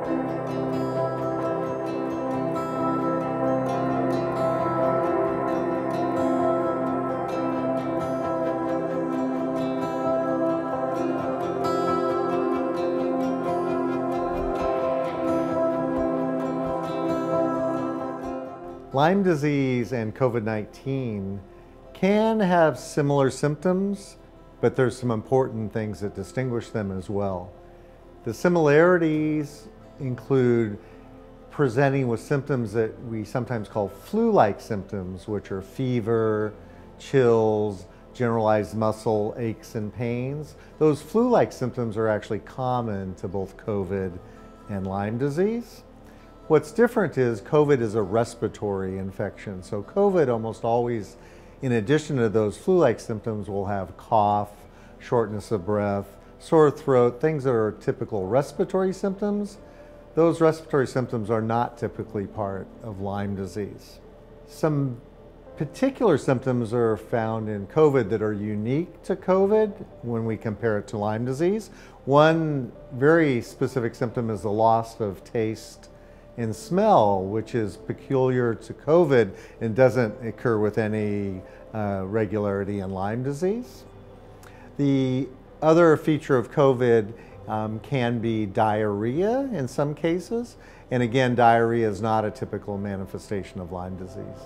Lyme disease and COVID-19 can have similar symptoms, but there's some important things that distinguish them as well. The similarities include presenting with symptoms that we sometimes call flu-like symptoms, which are fever, chills, generalized muscle aches and pains. Those flu-like symptoms are actually common to both COVID and Lyme disease. What's different is COVID is a respiratory infection. So COVID almost always, in addition to those flu-like symptoms, will have cough, shortness of breath, sore throat, things that are typical respiratory symptoms. Those respiratory symptoms are not typically part of Lyme disease. Some particular symptoms are found in COVID that are unique to COVID when we compare it to Lyme disease. One very specific symptom is the loss of taste and smell, which is peculiar to COVID and doesn't occur with any regularity in Lyme disease. The other feature of COVID can be diarrhea in some cases, and again, diarrhea is not a typical manifestation of Lyme disease.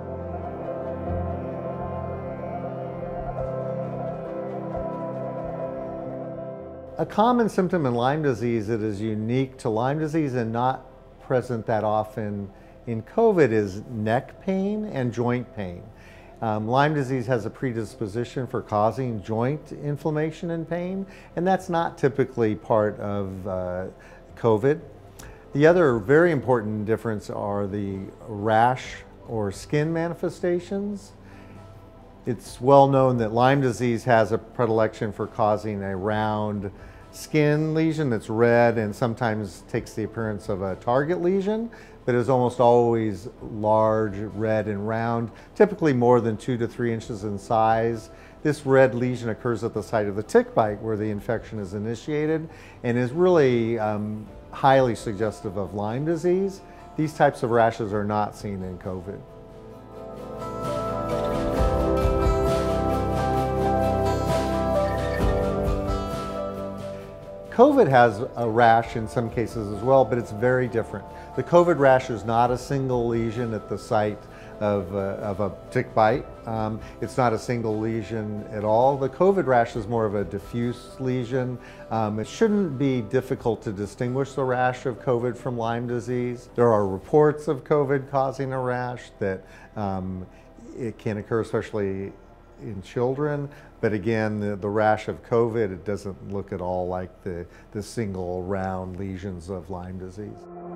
A common symptom in Lyme disease that is unique to Lyme disease and not present that often in COVID is neck pain and joint pain. Lyme disease has a predisposition for causing joint inflammation and pain, and that's not typically part of COVID. The other very important difference are the rash or skin manifestations. It's well known that Lyme disease has a predilection for causing a round skin lesion that's red and sometimes takes the appearance of a target lesion, but is almost always large, red, and round, typically more than 2 to 3 inches in size. This red lesion occurs at the site of the tick bite where the infection is initiated and is really highly suggestive of Lyme disease. These types of rashes are not seen in COVID. COVID has a rash in some cases as well, but it's very different. The COVID rash is not a single lesion at the site of a tick bite. It's not a single lesion at all. The COVID rash is more of a diffuse lesion. It shouldn't be difficult to distinguish the rash of COVID from Lyme disease. There are reports of COVID causing a rash that it can occur especially in children, but again, the rash of COVID, it doesn't look at all like the single round lesions of Lyme disease.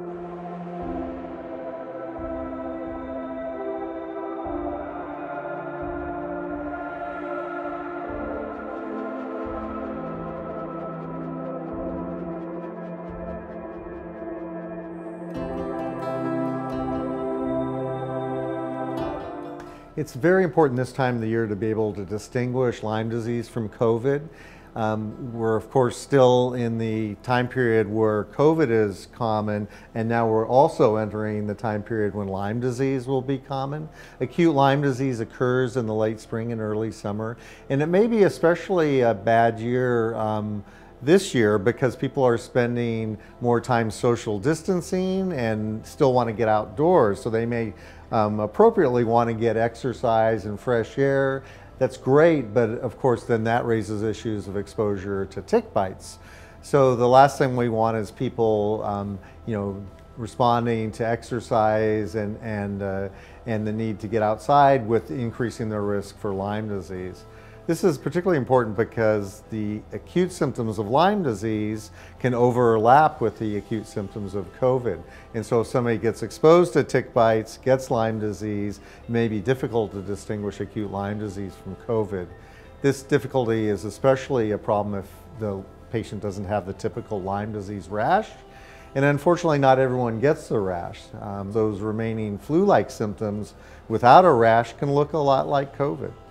It's very important this time of the year to be able to distinguish Lyme disease from COVID. We're of course still in the time period where COVID is common, and now we're also entering the time period when Lyme disease will be common. Acute Lyme disease occurs in the late spring and early summer, and it may be especially a bad year this year because people are spending more time social distancing and still want to get outdoors, so they may appropriately want to get exercise and fresh air. That's great, but of course then that raises issues of exposure to tick bites. So the last thing we want is people responding to exercise and the need to get outside with increasing their risk for Lyme disease. This is particularly important because the acute symptoms of Lyme disease can overlap with the acute symptoms of COVID. And so if somebody gets exposed to tick bites, gets Lyme disease, it may be difficult to distinguish acute Lyme disease from COVID. This difficulty is especially a problem if the patient doesn't have the typical Lyme disease rash. And unfortunately, not everyone gets the rash. Those remaining flu-like symptoms without a rash can look a lot like COVID.